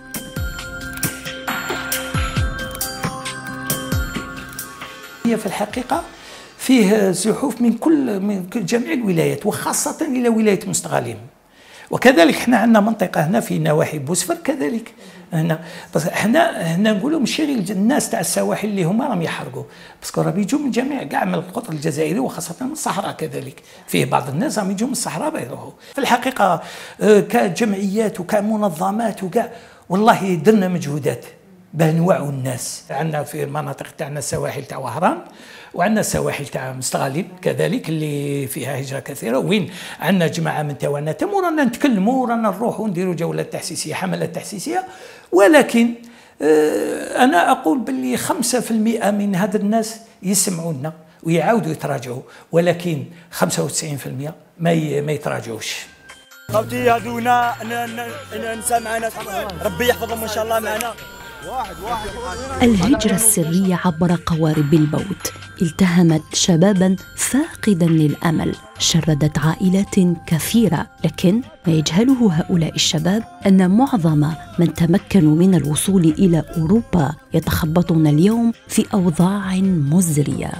هي في الحقيقة فيه زحوف من جميع الولايات، وخاصة إلى ولاية مستغالين. وكذلك احنا عندنا منطقه هنا في نواحي بوسفر كذلك هنا، بس احنا نقولوا ماشي غير الناس تاع السواحل اللي هما راهم يحرقوا، باسكو راهم يجوا من جميع كاع من القطر الجزائري، وخاصه من الصحراء كذلك، فيه بعض الناس راهم يجوا من الصحراء بيروحوا. في الحقيقه كجمعيات وكمنظمات وكاع والله درنا مجهودات باه نوعوا الناس. عندنا في المناطق تاعنا السواحل تاع وهران، وعندنا السواحل تاع مستغالين كذلك اللي فيها هجره كثيره، وين عندنا جماعه من توانا تم، ورانا نتكلموا ورانا نروحوا نديروا جولات تحسيسيه، حملات تحسيسيه. ولكن انا اقول باللي 5% من هاد الناس يسمعونا ويعاودوا يتراجعوا، ولكن 95% ما يتراجعوش. خوتي هذونا نسى معنا، ربي يحفظهم ان شاء الله معنا. الهجرة السرية عبر قوارب الموت التهمت شبابا فاقدا للأمل، شردت عائلات كثيرة، لكن ما يجهله هؤلاء الشباب أن معظم من تمكنوا من الوصول إلى أوروبا يتخبطون اليوم في أوضاع مزرية.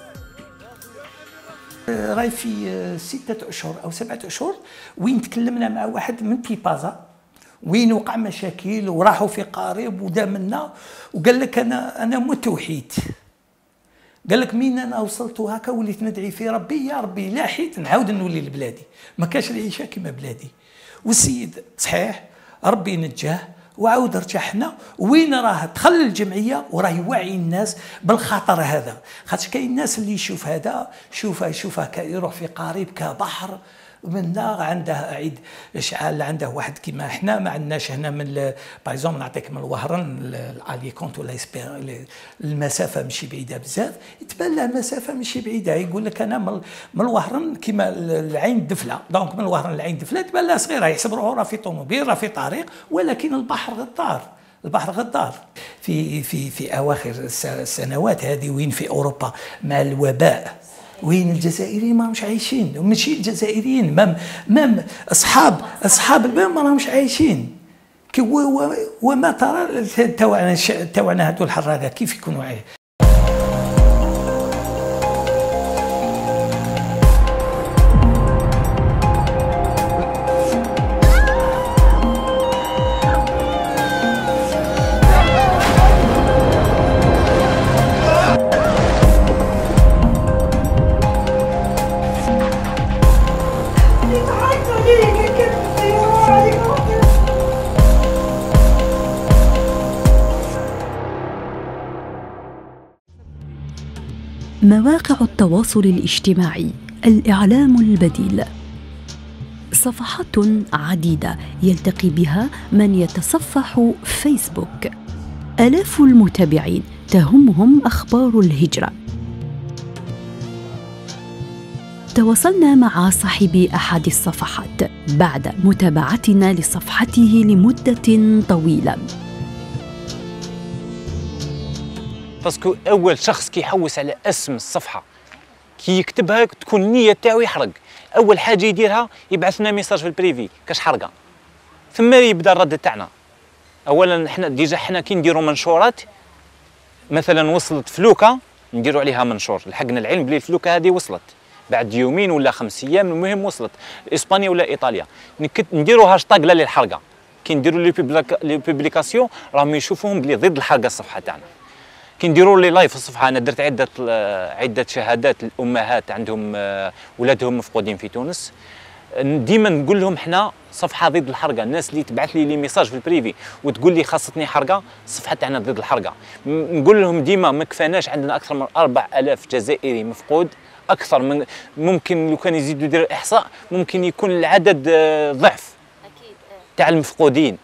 راي في 6 أشهر أو 7 أشهر وين تكلمنا مع واحد من تيبازا، وين وقع مشاكل وراحوا في قارب ودامنا، وقال لك انا متوحيد. قال لك مين انا وصلت هكا وليت ندعي في ربي، يا ربي لا حيت نعاود نولي لبلادي، ما كاش العيشه كما بلادي. والسيد صحيح ربي نجاه وعاود رجع حنا، وين راه دخل الجمعيه وراه يوعي الناس بالخطر هذا، خاطر كاين الناس اللي يشوف هذا شوفه يروح في قارب كبحر، من دار عنده عيد اشعال، عنده واحد كيما احنا ما عندناش هنا من بايزوم. نعطيك من الوهران الاليكونت ولا المسافه ماشي بعيده بزاف، تبان له مسافه ماشي بعيده، يقول لك انا من الوهران كيما العين الدفله، دونك من الوهران العين الدفله تبان له صغيره، يحسب روحه راه في طوموبيل راه في طريق، ولكن البحر غدار. البحر غدار. في اواخر السنوات هذه وين في اوروبا مع الوباء، وين الجزائريين ما راهمش عايشين، وماشي الجزائريين مام اصحاب البلاد ما راهمش عايشين. وما ترى تاعنا هذو الحراقه كيف يكونوا عايشين. مواقع التواصل الاجتماعي، الإعلام البديل، صفحات عديدة يلتقي بها من يتصفح فيسبوك، آلاف المتابعين تهمهم أخبار الهجرة. تواصلنا مع صاحب أحد الصفحات بعد متابعتنا لصفحته لمدة طويلة. باسكو أول شخص كيحوس على اسم الصفحة كي يكتبها تكون النية تاعو يحرق. أول حاجة يديرها يبعث لنا ميساج في البريفي كاش حرقة، ثم يبدا الرد تاعنا. أولا حنا ديجا حنا كي نديرو منشورات مثلا وصلت فلوكة نديرو عليها منشور، لحقنا العلم بلي الفلوكة هذه وصلت بعد يومين ولا 5 أيام، المهم وصلت اسبانيا ولا ايطاليا، نديرو هاشتاغ لا للحرقه. كي نديرو لي بوبليكاسيون راهم يشوفوهم بلي ضد الحرقه الصفحه تاعنا. كي نديرو لي لايف في الصفحه، انا درت عده شهادات الامهات عندهم ولادهم مفقودين في تونس، ديما نقول لهم حنا صفحه ضد الحرقه. الناس اللي تبعث لي ميساج في البريفي وتقول لي خاصتني حرقه، الصفحه تاعنا ضد الحرقه. نقول لهم ديما ما كفاناش، عندنا اكثر من 4000 جزائري مفقود، اكثر من ممكن لو كان يزيدوا يديروا الاحصاء ممكن يكون العدد ضعف اكيد تاع المفقودين.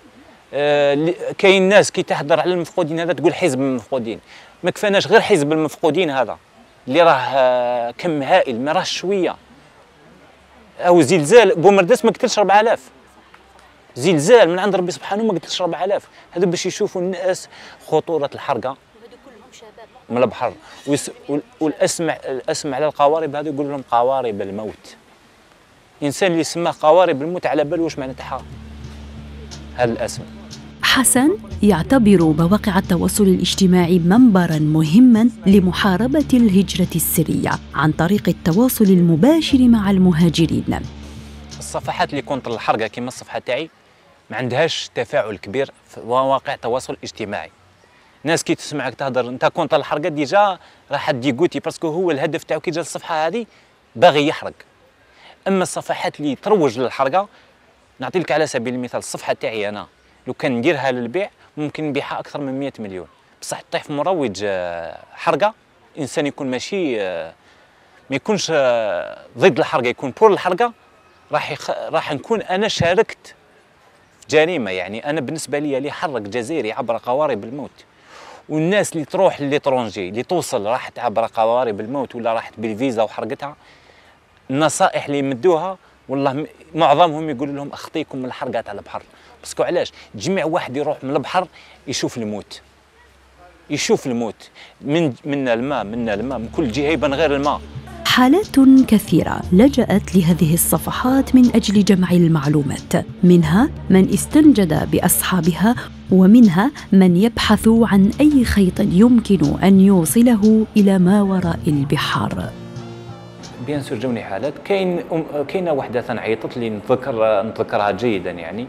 كاين ناس كي تهضر على المفقودين هذا تقول حزب المفقودين، ما كفاناش غير حزب المفقودين هذا اللي راه كم هائل، ما راهش شويه. او زلزال بومرداس ما قتلش 4000 زلزال من عند ربي سبحانه ما قتلش 4000. هذا باش يشوفوا الناس خطوره الحرقه من البحر. والاسم على القوارب هذا يقول لهم قوارب الموت. الانسان اللي سماه قوارب الموت على باله واش معنى تاعها هذا الاسم. حسن يعتبر مواقع التواصل الاجتماعي منبراً مهماً لمحاربة الهجرة السرية عن طريق التواصل المباشر مع المهاجرين. الصفحات اللي كونتر الحرقة كما الصفحة تاعي ما عندهاش تفاعل كبير في مواقع التواصل الاجتماعي. ناس كي تسمعك تهضر انت كونتر الحرقة ديجا راح ديغوتي، باسكو هو الهدف تاعو كي جا الصفحة هذه باغي يحرق. اما الصفحات اللي تروج للحرقة، نعطي لك على سبيل المثال الصفحة تاعي انا لو كان نديرها للبيع ممكن نبيعها اكثر من 100 مليون، بصح تطيح في مروج حرقه. انسان يكون ماشي ما يكونش ضد الحرقه، يكون بور الحرقه، راح نكون انا شاركت في جريمه. يعني انا بالنسبه لي اللي حرق جزائري عبر قوارب الموت، والناس اللي تروح لليترونجي اللي توصل راحت عبر قوارب الموت ولا راحت بالفيزا وحرقتها، النصائح اللي يمدوها والله معظمهم يقول لهم اخطيكم من الحرقه تاع البحر. باسكو علاش تجمع واحد يروح من البحر يشوف الموت، يشوف الموت من الماء من كل جهه يبان غير الماء. حالات كثيرة لجأت لهذه الصفحات من أجل جمع المعلومات، منها من استنجد بأصحابها ومنها من يبحث عن أي خيط يمكن أن يوصله إلى ما وراء البحار. بيان سور جوني حالات، كاينه وحده عيطت لي نتذكرها جيدا يعني.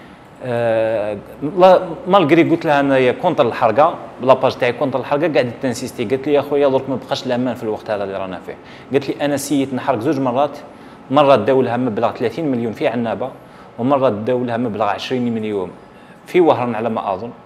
مالغري قلت لها انايا كونتر الحرقه، لاباج تاعي كونتر الحرقه، قاعده تنسيستي. قالت لي يا خويا درك ما بقاش الامان في الوقت هذا اللي رانا فيه. قالت لي انا سيت نحرق 2 مرات، مره داو لها مبلغ 30 مليون في عنابه، ومره داو لها مبلغ 20 مليون في وهران على ما اظن.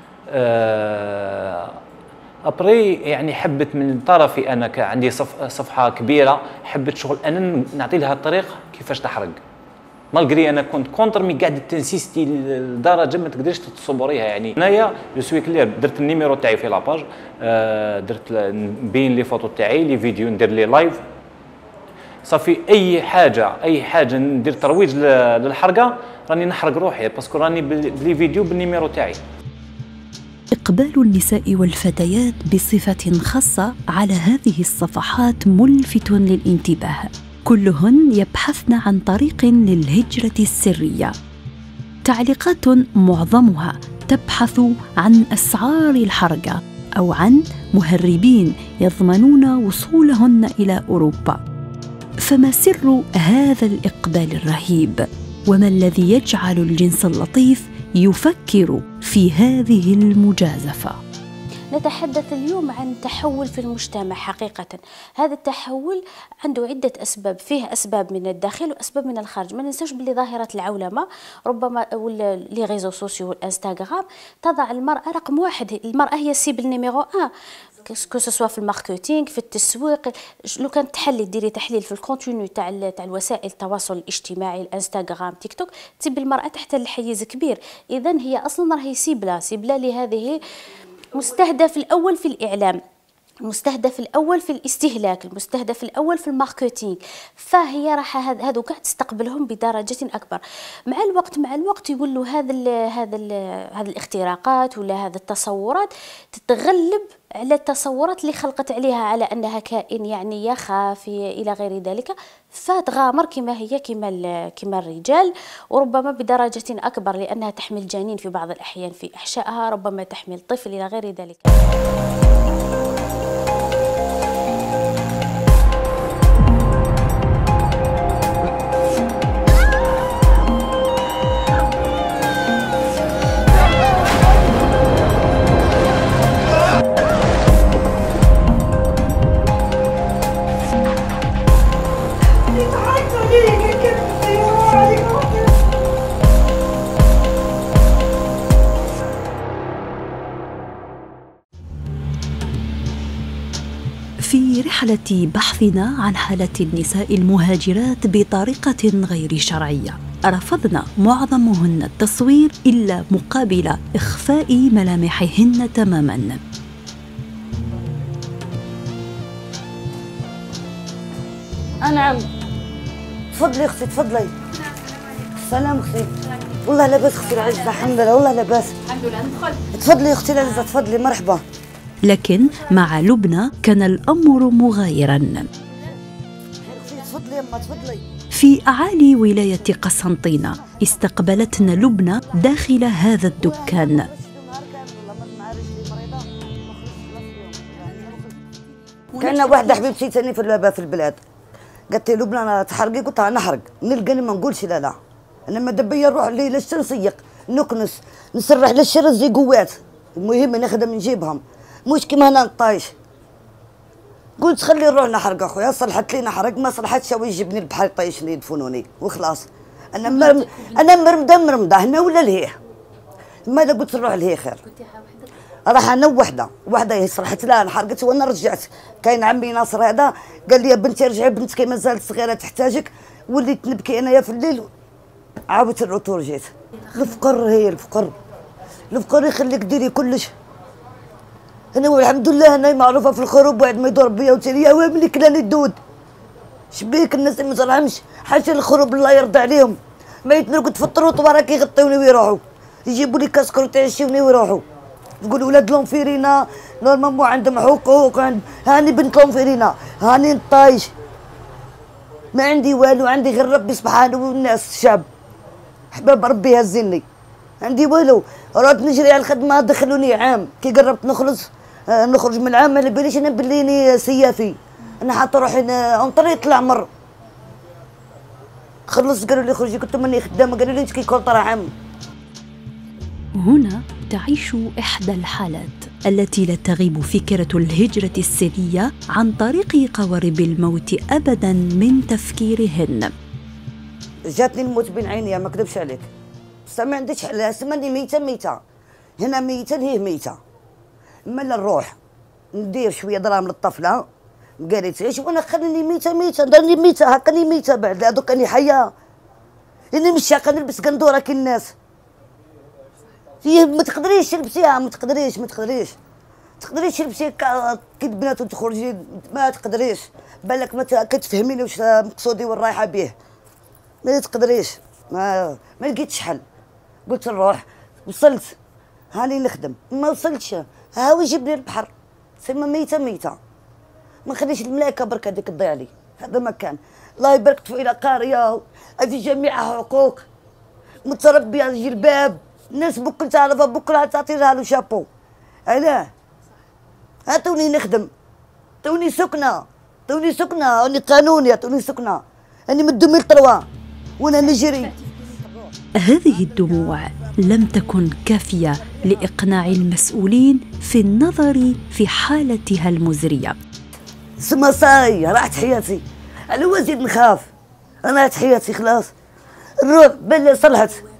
ابري يعني حبت من طرفي انا عندي صفحه كبيره، حبت شغل انا نعطي لها الطريق كيفاش تحرق. مالغري انا كنت كونتر مي قاعده تنسيستي لدرجه ما تقدرش تتصبريها. يعني انايا جو سوي كلير، درت النيميرو تاعي في لاباج، درت نبين لي فوتو تاعي لي فيديو، ندير لي لايف صافي. اي حاجه ندير ترويج للحرقه راني نحرق روحي، باسكو راني بلي فيديو بالنيميرو تاعي. إقبال النساء والفتيات بصفة خاصة على هذه الصفحات ملفت للانتباه، كلهن يبحثن عن طريق للهجرة السرية. تعليقات معظمها تبحث عن أسعار الحرقة أو عن مهربين يضمنون وصولهن إلى أوروبا. فما سر هذا الإقبال الرهيب؟ وما الذي يجعل الجنس اللطيف يفكر في هذه المجازفة؟ نتحدث اليوم عن تحول في المجتمع حقيقة. هذا التحول عنده عدة أسباب، فيه أسباب من الداخل وأسباب من الخارج. ما ننساش باللي ظاهرة العولمة ربما لي ريزو سوسيو والانستغرام تضع المرأة رقم 1، المرأة هي السيبل نيميرو 1 كو سوا في الماركتينغ، في التسويق. لو كان تحلي ديري تحليل في الكونتوني تاع الوسائل التواصل الاجتماعي، الانستغرام، تيك توك، تسيب المراه تحتل حيز كبير. اذا هي اصلا راهي سيبله لهذه مستهدف الاول في الاعلام، المستهدف الاول في الاستهلاك، المستهدف الاول في الماركتينغ. فهي راح هذو كاع تستقبلهم بدرجه اكبر. مع الوقت يقولوا هذا الاختراقات ولا هذه التصورات تتغلب على التصورات اللي خلقت عليها على انها كائن يعني يخاف الى غير ذلك، فتغامر كما هي كما الرجال، وربما بدرجه اكبر لانها تحمل جنين في بعض الاحيان في احشائها، ربما تحمل طفل الى غير ذلك. في رحلة بحثنا عن حالة النساء المهاجرات بطريقة غير شرعية، رفضنا معظمهن التصوير إلا مقابل إخفاء ملامحهن تماماً. نعم، تفضلي اختي تفضلي. سلام اختي. والله لاباس اختي العزة، الحمد لله والله لاباس. الحمد لله ندخل. تفضلي اختي العزة تفضلي، مرحبا. لكن مع لبنى كان الأمر مغايراً. تفضلي يما تفضلي. في أعالي ولاية قسنطينة استقبلتنا لبنى داخل هذا الدكان. كان واحدة حبيبتي ثاني في البلاد، قالت لي لبنى انا تحرقي، قلت لها نحرق، نلقاني ما نقولش لا، انا ما دبيا نروح للشر نسيق نكنس نسرح للشر زي قوات، المهم نخدم نجيبهم، مش كيما هنا نطايش. قلت خلي نروح نحرق اخويا، صلحت لي نحرق، ما صلحتش هو يجيبني البحر يطيشني يدفنوني وخلاص. انا مرمده هنا ولا لهيه؟ ماذا قلت نروح لهيه خير. راح انا وحده هي صلحت لها نحرقت وانا رجعت. كاين عمي ناصر هذا قال لي يا بنتي رجعي، بنتك مازالت صغيره تحتاجك، وليت نبكي انايا في الليل. عاودت الروتور جيت. الفقر هي الفقر يخليك ديري كلش. انا والحمد لله انا معروفه في الخروب، واحد ما يضرب بيا وتالي يا وابني كلاني الدود. شبيك الناس اللي ما ترحمش، حاشا الخروب الله يرضى عليهم، ما يتنرقوا تفطروا طبارك يغطيوني ويروحوا، يجيبوا لي كاسكر وتعشيوني ويروحوا. تقول ولاد لونفيرينا نورمالمون عندهم حقوق، هاني بنت لونفيرينا، هاني نطايش، ما عندي والو، عندي غير ربي سبحانه والناس الشعب، حباب ربي هزني، عندي والو. رحت نجري على الخدمه، دخلوني عام، كي قربت نخرج من العام ما باليش انا بليني سيافي، انا حاطه روحي اون طريق العمر. خلصت قالوا لي خرجي، قلت ماني خدامه، قالوا لي انت كي كونطرا عام. هنا تعيش إحدى الحالات التي لا تغيب فكرة الهجرة السرية عن طريق قوارب الموت أبداً من تفكيرهن. جاتني الموت بين عينيا، ما كذبش عليك، بس ما عنديش حل، سماني ميتة هنا ميتة هي ميتة. اما نروح ندير شوية دراهم للطفلة قالت تعيش، وانا خليني ميتة دارني ميتة هكاني ميتة، بعد هذوك راني حية، اني مشاقة نلبس قندورة كي الناس. فيه ما تقدريش تلبسيها، ما تقدريش تلبسي كي البنات وتخرجي، ما تقدريش، بالك ما كتفهميني واش مقصودي وين رايحه به، ما تقدريش، ما لقيتش حل. قلت نروح، وصلت هاني نخدم، ما وصلتش هاوي يجيب لي البحر، سما ميته ما نخليش الملايكه برك هذيك تضيع لي، هذا ما كان. الله يبارك في الى قاريه في جميع حقوق متربيه جلباب، الناس بكل تعرفها بكره تعطي لها له شابو. علاه؟ توني نخدم، توني سكنه، راني قانوني، توني سكنه، راني من 2003 وانا نجري. هذه الدموع لم تكن كافية لإقناع المسؤولين في النظر في حالتها المزرية. سما صاي راحت حياتي، على وزيد نخاف، انا راحت حياتي خلاص. نروح بلا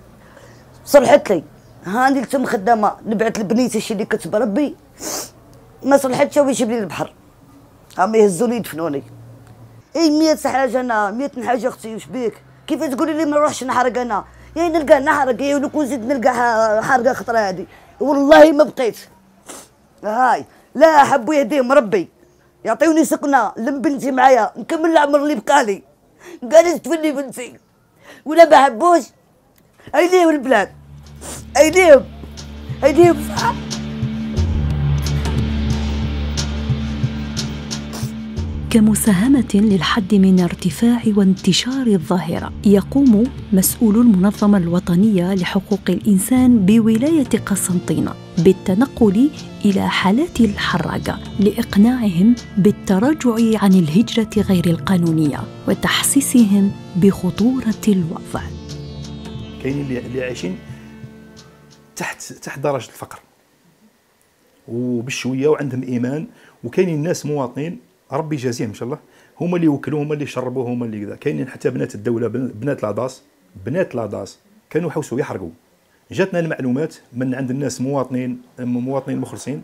صلحت لي، هاني لتم خدامه، نبعث لبنيتي الشيء اللي كتب ربي ما صلحتش ويجيب لي البحر، هم يهزوني يدفنوني. اي 100 حاجه انا 100 حاجه اختي، وش بيك؟ كيف تقولي لي ما نروحش نحرق انا؟ يا نلقى نحرق يا ونكون زيد نلقى حرقه خطره هذه، والله ما بقيت. هاي لا حبوا يهديهم ربي، يعطيوني سكنه لم بنتي معايا نكمل العمر اللي بقالي، قالت تفني بنتي ولا ما حبوش. ايديهم البلاد، ايديهم صح. كمساهمة للحد من ارتفاع وانتشار الظاهرة، يقوم مسؤولو المنظمة الوطنية لحقوق الإنسان بولاية قسنطينة بالتنقل إلى حالات الحراقة لإقناعهم بالتراجع عن الهجرة غير القانونية وتحسيسهم بخطورة الوضع. كاينين اللي عايشين تحت درجة الفقر وبالشوية وعندهم إيمان، وكاينين ناس مواطنين ربي يجازيهم ان شاء الله، هما اللي وكلوا، هما اللي شربوا، هما اللي كذا. كاينين حتى بنات الدوله، بنات لاضاس كانوا حوسوا يحرقوا. جاتنا المعلومات من عند الناس مواطنين مخلصين،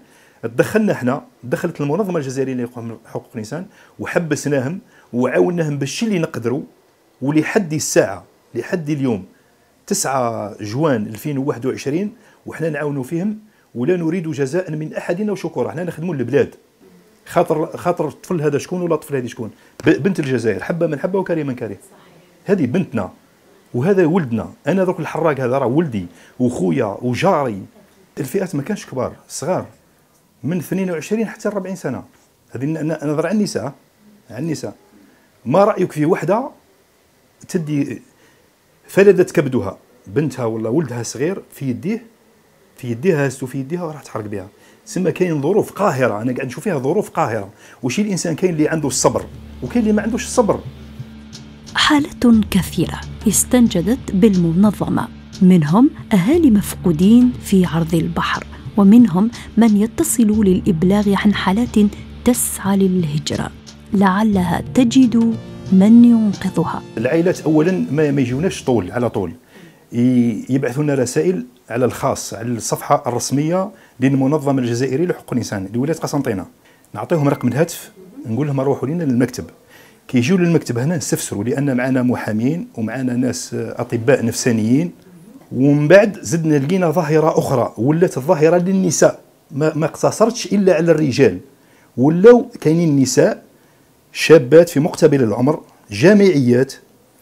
دخلت المنظمه الجزائريه لحقوق الانسان وحبسناهم وعاوناهم بالشيء اللي نقدروا. ولحد الساعه لحد اليوم 9 جوان 2021 وحنا نعاونوا فيهم، ولا نريد جزاء من احدنا وشكورا. حنا نخدموا للبلاد، خاطر الطفل هذا شكون ولا الطفل هذه شكون؟ بنت الجزائر، حبه من حبه وكريم من كريم. هذه بنتنا وهذا ولدنا. انا ذوك الحراق هذا راه ولدي وخويا وجاري. الفئات ما كانش كبار، صغار من 22 حتى 40 سنه. هذه نظر على النساء. ما رايك في وحده تدي فلدت كبدها بنتها ولا ولدها صغير في يديها هازتو في يديها وراح تحرق بها؟ سما كاين ظروف قاهره، انا قاعد نشوف فيها ظروف قاهره. وشي الانسان كاين اللي عنده الصبر وكاين اللي ما عندوش الصبر. حالات كثيره استنجدت بالمنظمه، منهم اهالي مفقودين في عرض البحر، ومنهم من يتصل للابلاغ عن حالات تسعى للهجره لعلها تجد من ينقذها. العائلات اولا ما يجوناش على طول، يبعثوا لنا رسائل على الخاص على الصفحه الرسميه للمنظمه الجزائريه لحقوق الانسان لولايه قسنطينه. نعطيهم رقم الهاتف، نقول لهم روحوا لنا للمكتب. كيجيو للمكتب هنا نستفسروا، لان معنا محامين ومعنا ناس اطباء نفسانيين. ومن بعد زدنا لقينا ظاهره اخرى، ولات الظاهره للنساء، ما اقتصرتش الا على الرجال، ولاو كاينين نساء شابات في مقتبل العمر، جامعيات،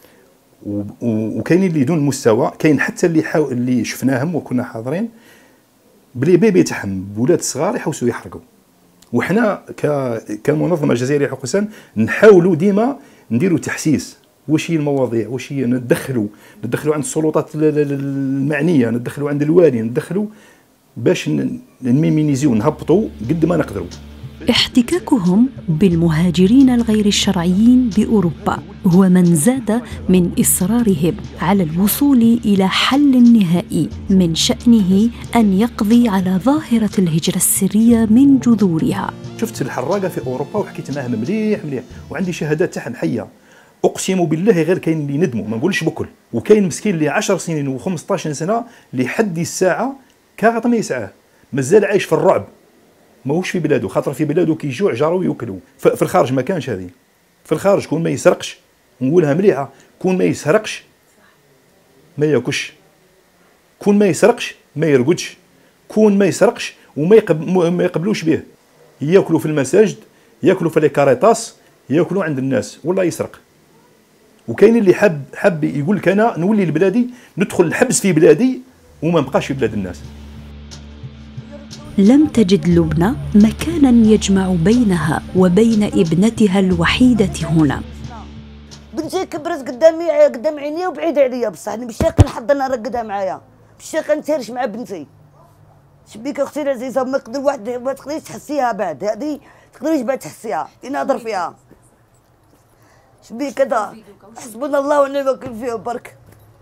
وكاينين اللي دون مستوى. كاين حتى اللي شفناهم وكنا حاضرين بلي بيبي تاعهم ولاد صغار يحوسوا يحرقوا. وحنا كمنظمه جزائريه لحقوق الانسان نحاولوا ديما نديروا تحسيس، واش هي المواضيع، واش هي ندخلوا عند السلطات المعنيه، ندخلوا عند الوالي، ندخلوا باش نمينيزيو نهبطوا قد ما نقدروا. احتكاكهم بالمهاجرين الغير الشرعيين بأوروبا هو من زاد من إصرارهم على الوصول إلى حل نهائي من شأنه أن يقضي على ظاهرة الهجرة السرية من جذورها. شفت الحراقة في أوروبا وحكيت معهم مليح وعندي شهادات تاعهم حية. أقسم بالله غير كاين اللي ندموا، ما نقولش بكل، وكاين مسكين اللي 10 سنين و15 سنة لحد الساعة كاغط ما يسعاه، مازال عايش في الرعب، ماهوش في بلاده. خاطر في بلاده كي يجوع جارو يوكلوا. في الخارج ما كانش هذه. في الخارج كون ما يسرقش، نقولها مليحه، كون ما يسرقش ما ياكلش، كون ما يسرقش ما يرقدش، كون ما يسرقش وما يقبلوش به. ياكلوا في المساجد، ياكلوا في الكاريتاس، ياكلوا عند الناس، والله يسرق. وكاين اللي حب يقول لك انا نولي لبلادي، ندخل الحبس في بلادي وما نبقاش في بلاد الناس. لم تجد لبنى مكانا يجمع بينها وبين ابنتها الوحيدة هنا. بنتي كبرت قدام عينيا وبعيد عليا، بصح انا مشاق نحضر نرقدها معايا، مشاق نتهرش مع بنتي. شبيك اختي العزيزه، ما يقدر واحد ما تقدريش تحسيها بعد، هذه تقدريش بعد تحسيها، يناظر فيها. شبيك هذا حسبنا الله ونعم الوكيل فيه برك.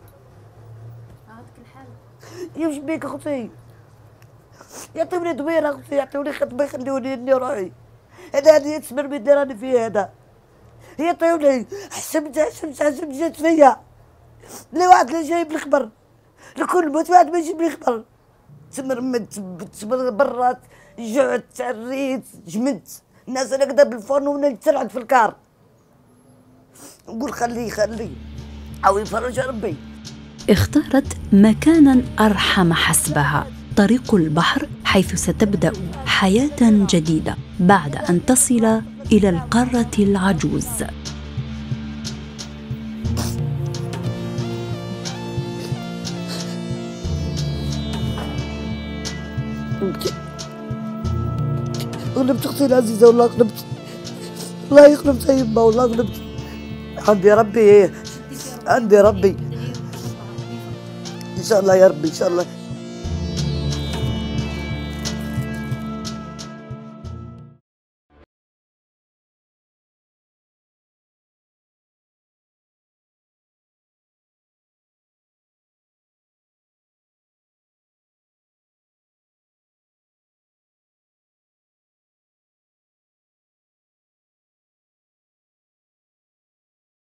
يا شبيك اختي، يعطيوني دويره اختي، يعطيوني خدمه يخلوني روحي. هذه تسمر بيدي راني فيه هذا. يعطيوني حسبت جات فيا. لا واحد لا جايب الخبر، لكل موت واحد ما يجيب لي خبر. تسمر برات جعت، تعريت، جمدت. الناس راقده بالفرن وانا تسرعت في الكار. نقول خليه او يفرج ربي. اختارت مكانا أرحم حسبها، طريق البحر، حيث ستبدأ حياة جديدة بعد أن تصل إلى القارة العجوز. غلبت اختي العزيزه، والله غلبت، والله غلبت يا يما، والله غلبت. عندي ربي، عندي ربي ان شاء الله يا ربي، ان شاء الله.